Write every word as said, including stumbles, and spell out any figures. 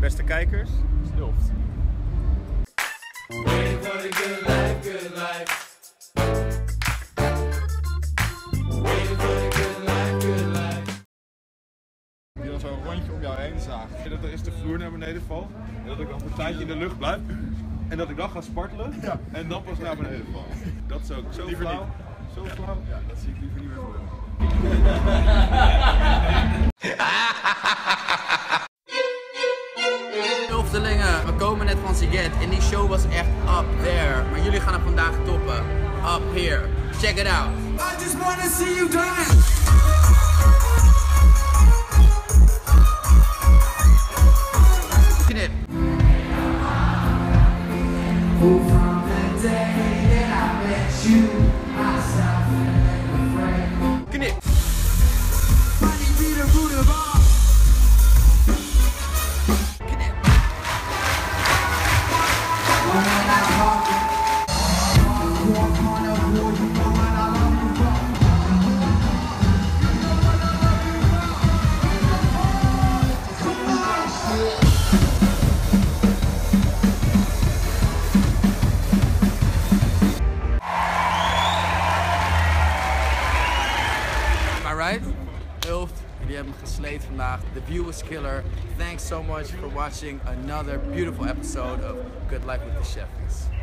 beste kijkers, Ulft. Die dan zo'n rondje om jou heen zaagt. Dat er eens de vloer naar beneden valt. En dat ik dan een tijdje in de lucht blijf. En dat ik dan ga spartelen. Ja. En dan pas naar beneden val. Dat is ook zo liever flauw. Niet. Zo flauw. Ja, dat zie ik liever niet meer voor. Ulftelingen, we komen net van Sziget en die show was echt up there. Maar jullie gaan hem vandaag toppen. Up here. Check it out. I just wanna see you dance. Knip. From the day that I met you, I stopped feeling afraid. Knip. Money be the root of all. Knip. When I walk, walk on a board, you know what I love you for. Right? Ulft, jullie hebben me gesleed vandaag. The view was killer. Thanks so much for watching another beautiful episode of Good Life with the Chefs.